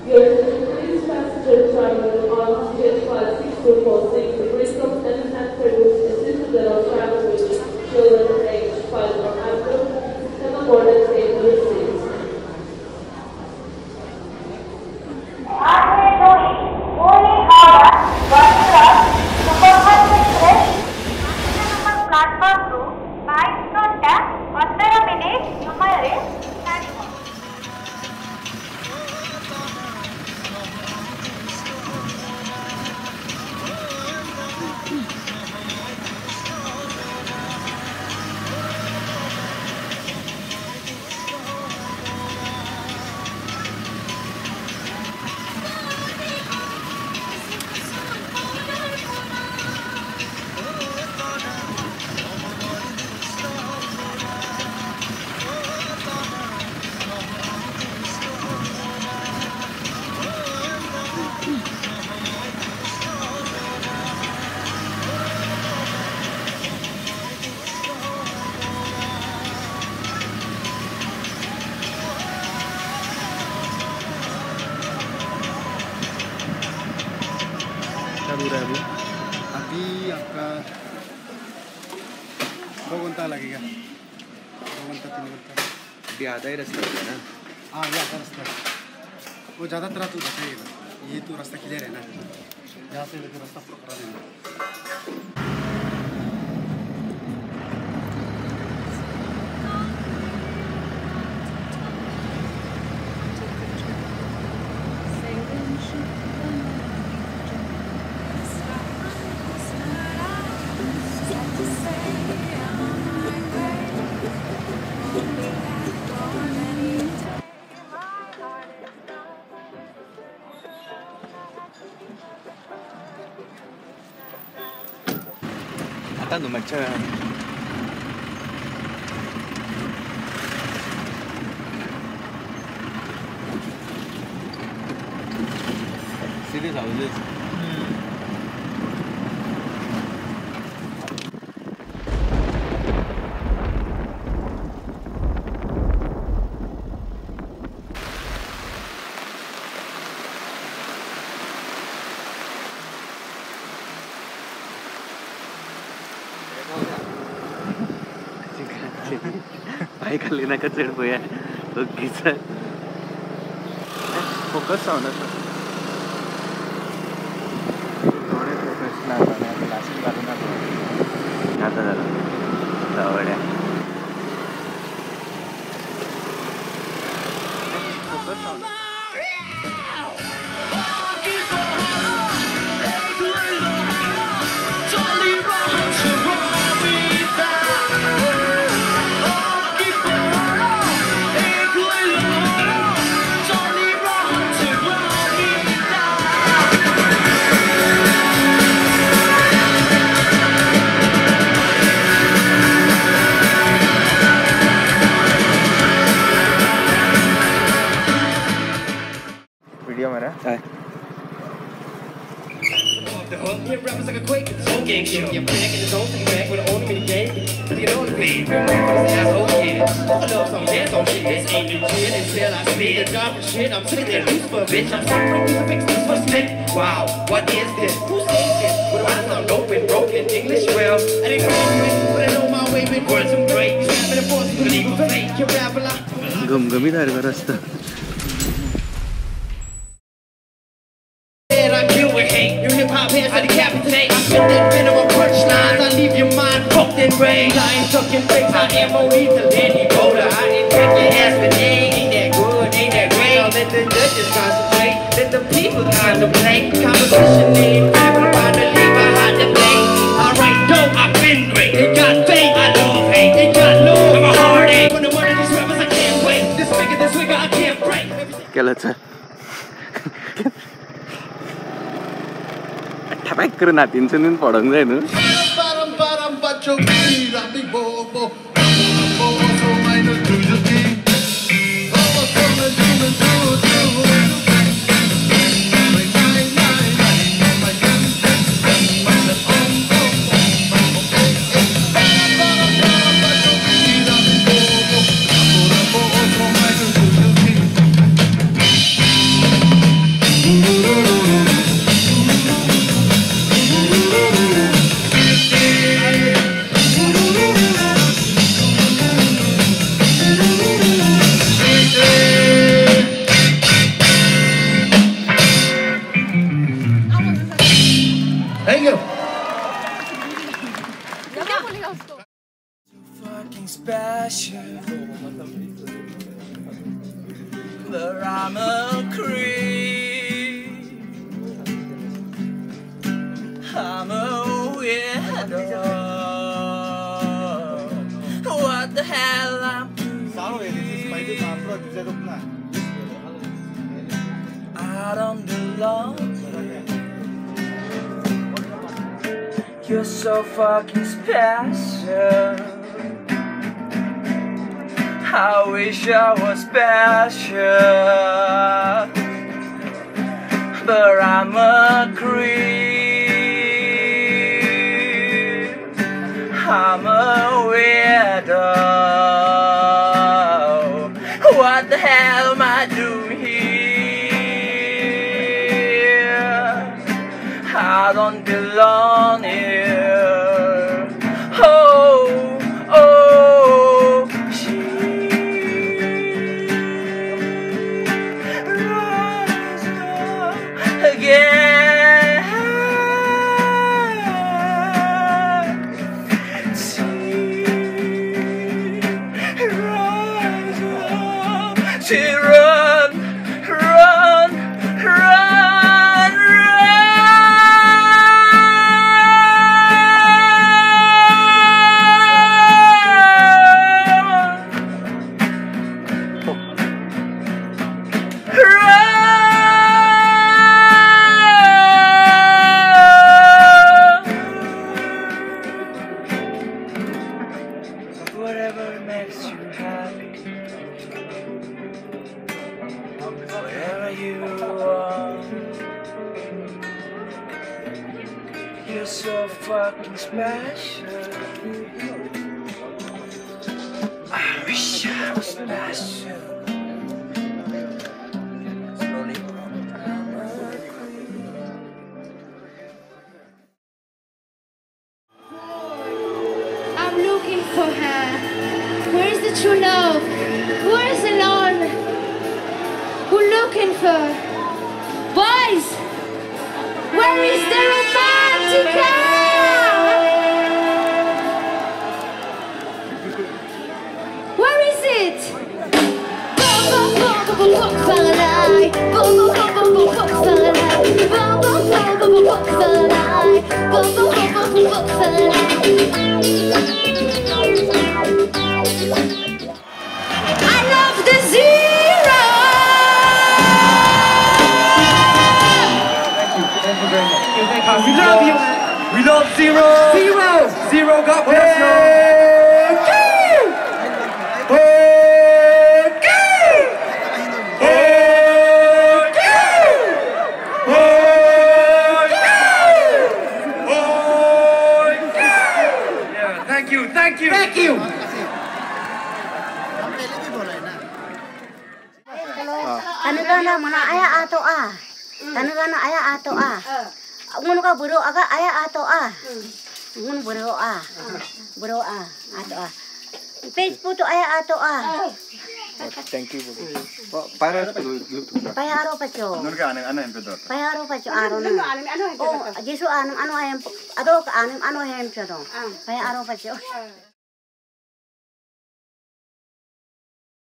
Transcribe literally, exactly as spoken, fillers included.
Your increased passenger travel on Jet Flight six two four six, the Prince of Arunachal Pradesh assisted the travel with children aged five or under, seven more than eight seats. दूर है अभी अभी आपका दो घंटा लगेगा दो घंटा तीन घंटा अभी आधा ही रास्ता है ना। हाँ ये आधा रास्ता है वो ज़्यादातर तो बताइएगा ये तो रास्ता क्लियर है ना यहाँ से लेकर रास्ता पकड़ा देना। आता नो मच्छा सीरीज हाउसेस बाइक लेना का चढ़ गया तो किसर फोकस होना था थोड़े फोकस ना करना क्लासिक वाला ना आता जरा दावड्या फोकस होना वीडियो में रहा है घमघमीदार का रास्ता Hands I decapitate. I spit that venom on punchlines. I leave your mind fucked and rage. I ain't sucking face. I am on lethal and Ebola. I infect your ass with ain't ain't that good, ain't that great. Now let the judges concentrate. Let the people contemplate. Competition ain't rapping about the leave behind the blade. Alright, dope, I've been great. They got fame, I love hate. They got love, I'm a heartache. When the one of these rappers, I can't wait. This nigga, this nigga, I can't break. क्या लगता है ठपाक करून हातीन सुनून पडूंक जाय न्हू I'm a creep. I'm a weirdo. What the hell I'm I don't belong. You're so fucking special. I wish I was special, but I'm a creep. I'm a weirdo. What the hell am I doing here? I don't belong here. Oh, oh, she rises up again. She rises up. She run, run, run, run. Whatever makes you happy, whatever you want, you're so fucking special. I wish I was special. Slowly. I'm looking for her. Where is the true love? Where is the Lord? We're looking for. Boys! Where is the romantica? Where is it? Boom, boom, boom, boom, boom, boom, falai. Boom, boom, boom, boom, boom, boom, falai. Boom, boom, boom, boom, boom, boom, falai. Boom, boom, boom, boom, boom, boom, falai. I love the Ziro. We love you. We love Ziro. Ziro. Ziro, God bless you. Thank you, thank you, thank you. Tanagana mana aya ato ah. Tanagana aya ato ah. Ngono ka buro aga aya ato ah. Ngono buro ah. Buro ah ato ah. Facebook to aya ato ah. Thank you. Para Paya aro pa cho. Ano ka ano ano empedor? Paya aro pa cho aro na. Oh, Jesu anam ano ayam ado ka anam ano ayam cho do. Paya aro pa cho.